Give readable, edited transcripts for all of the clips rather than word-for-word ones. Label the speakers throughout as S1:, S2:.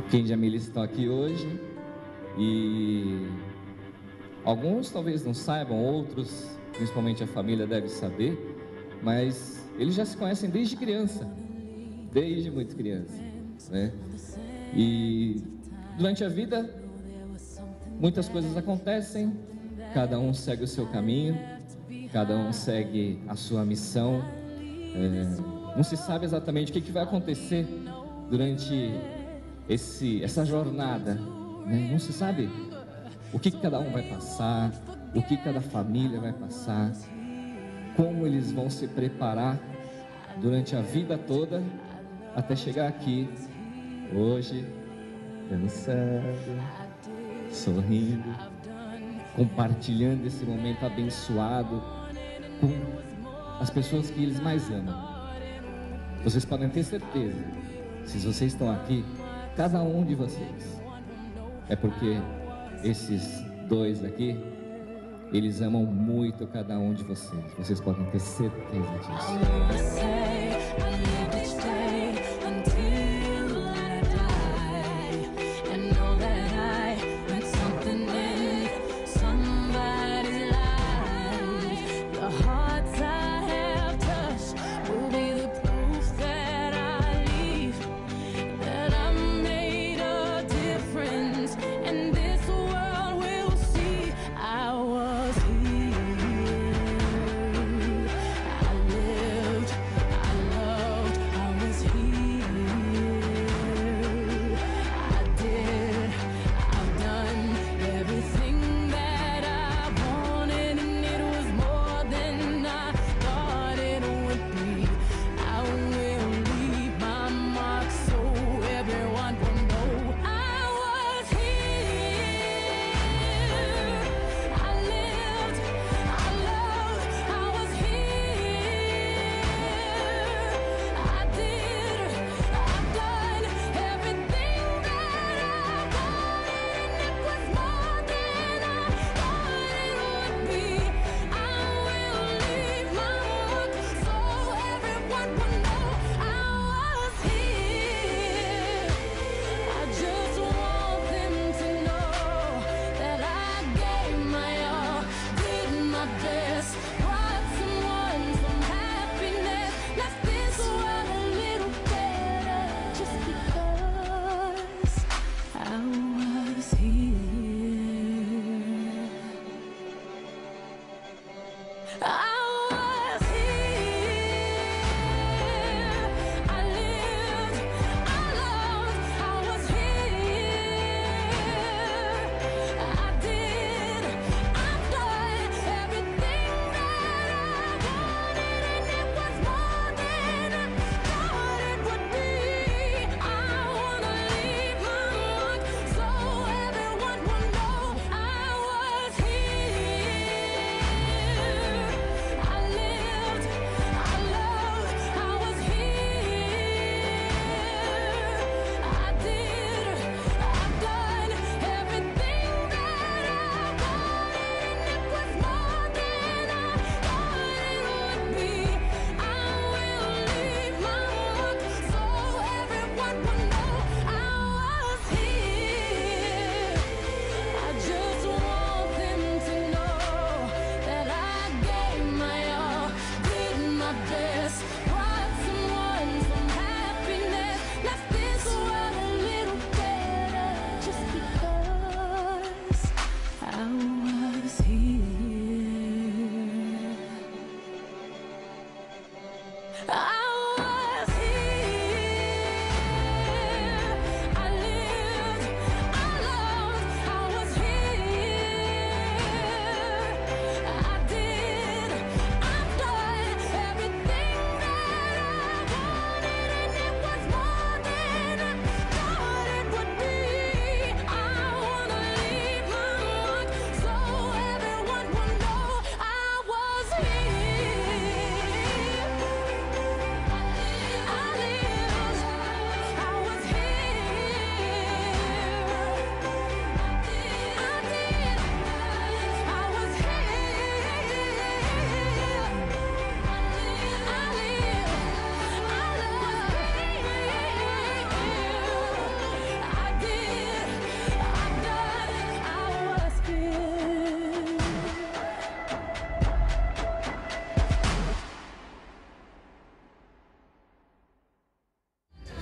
S1: Kendi e a Melissa estão aqui hoje e alguns talvez não saibam, outros, principalmente a família, deve saber, mas eles já se conhecem desde criança, desde muito criança, né? E durante a vida muitas coisas acontecem, cada um segue o seu caminho, cada um segue a sua missão. Não se sabe exatamente o que vai acontecer durante essa jornada, né? Não se sabe o que cada um vai passar, o que cada família vai passar, como eles vão se preparar durante a vida toda até chegar aqui hoje, dançando, sorrindo, compartilhando esse momento abençoado com as pessoas que eles mais amam. Vocês podem ter certeza, se vocês estão aqui, cada um de vocês, é porque esses dois aqui, eles amam muito cada um de vocês. Vocês podem ter certeza disso.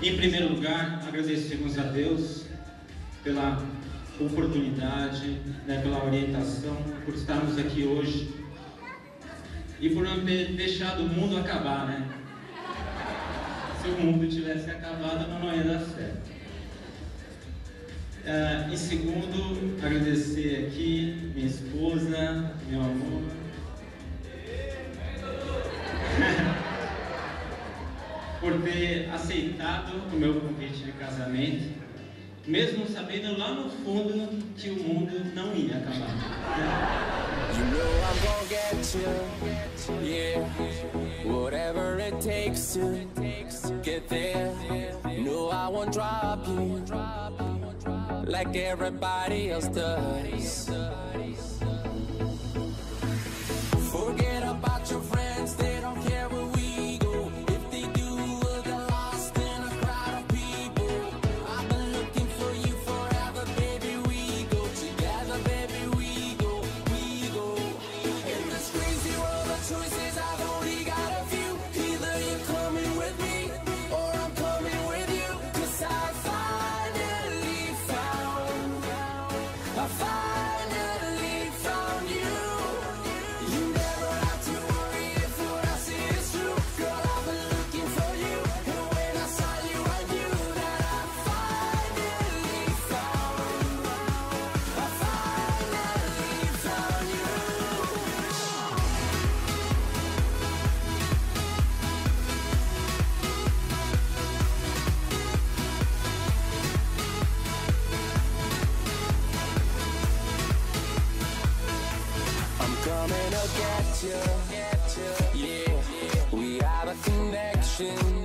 S2: Em primeiro lugar, agradecemos a Deus pela oportunidade, né, pela orientação, por estarmos aqui hoje e por não ter deixado o mundo acabar, né? Se o mundo tivesse acabado, não ia dar certo. Em segundo, agradecer aqui minha esposa, meu amor. Por ter aceitado o meu convite de casamento, mesmo sabendo lá no fundo que o mundo não ia acabar.
S3: You know I'm gonna get you, yeah. Whatever it takes to get there. No, I won't drop you like everybody else does. Forget about your friends, they don't care where we go. If they do, we'll get lost in a crowd of people. I've been looking for you forever, baby, we go together, baby, we go. In this crazy world of choices, I've only got a few. Either you're coming with me, or I'm coming with you. 'Cause I finally found you. You never have to worry if what I say is true. Girl, I've been looking for you, and when I saw you, I knew that I finally found you. I'm coming to get you, yeah. We have a connection.